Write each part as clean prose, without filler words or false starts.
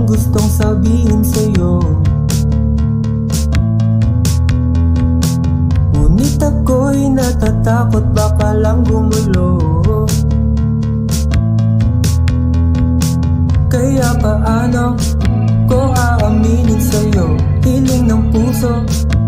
gustong sabihin sa'yo, ngunit ako'y natatakot baka lang gumulo. Kaya paano ko aaminin sa'yo, hiling ng puso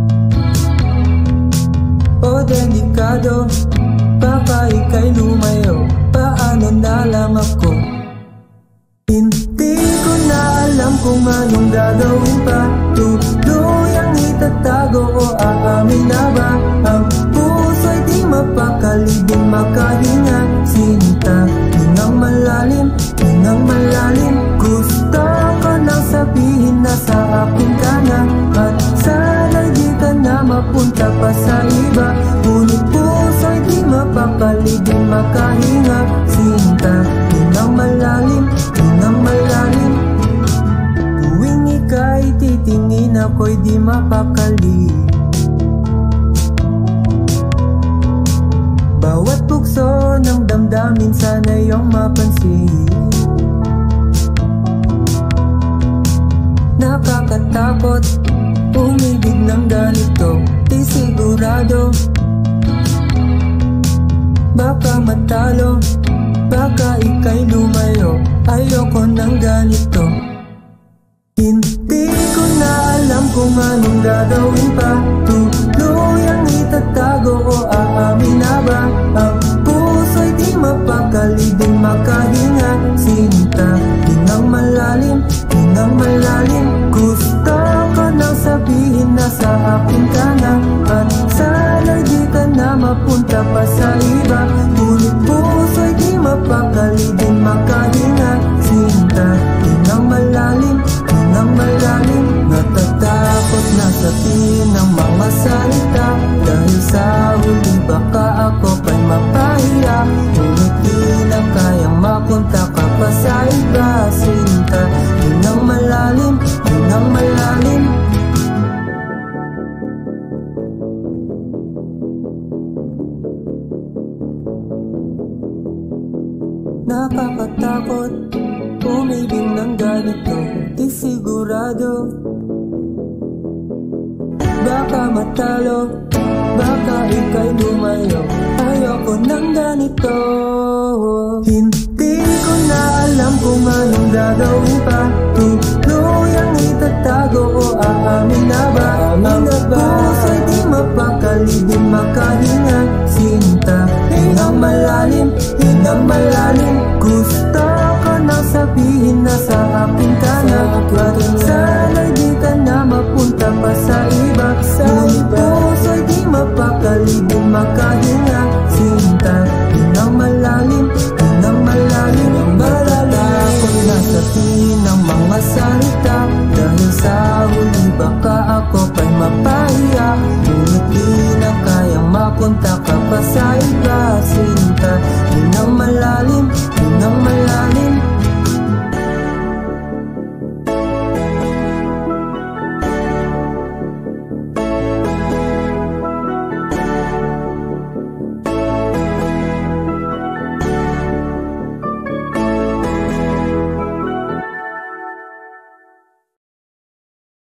o delikado, baka ika'y lumayo. Paano na lang ako? Hindi ko na alam kung anong gagawin pa, tuluyang itatago o aamin na ba? Ang puso'y di mapakali, di makahinga. Sinta, hingang malalim, hingang malalim. Gusto ko nang sabihin na sa akin ka na, at sana'y di ka na mapunta pa sa iba. Ngunit puso'y di mapakali, di makahinga. Sinta, hingang malalim, hingang malalim. Tuwing ika'y titingin ako'y di mapakali. Bawat bukso ng damdamin sana iyong mapansin. Nakakatakot umibig ng ganito, di sigurado, baka matalo, baka ika'y lumayo. Ayoko ng ganito. Hindi ko na alam kung anong gagawin pa, tuluyang itatago o aamin na ba? Ang puso'y di mapakali, di makahinga. Sinta, hingang malalim, hingang malalim. Gusto ko nang sabihin na sa akin ka na, at sana'y di ka na mapunta pa sa iba. Ngunit puso'y di mapakali, di makahinga. Sinta, hingang malalim, hingang malalim. Natatakot na sabihin ng mga salita, dahil sa huli baka ako pa'y mapahiya. Ngunit di na kayang mapunta ka pa sa iba. Sinta, hingang malalim, hingang malalim. Nakakatakot umibig ng ganito, di sigurado, baka matalo, baka ika'y lumayo. Ayoko ng ganito. Hindi ko na alam kung anong gagawin pa, tuluyang itatago o aamin na ba? Ang puso'y di mapakali, di makahinga. Sinta, hingang malalim, hingang malalim. Gusto ko nang sabihin na sa akin ka na, at sana'y di ka na mapunta pa sa iba. Ngunit puso'y di mapakali, di makahinga. Sinta, hingang malalim, hingang malalim. Malalim ako na sabihin ng mga salita, dahil sa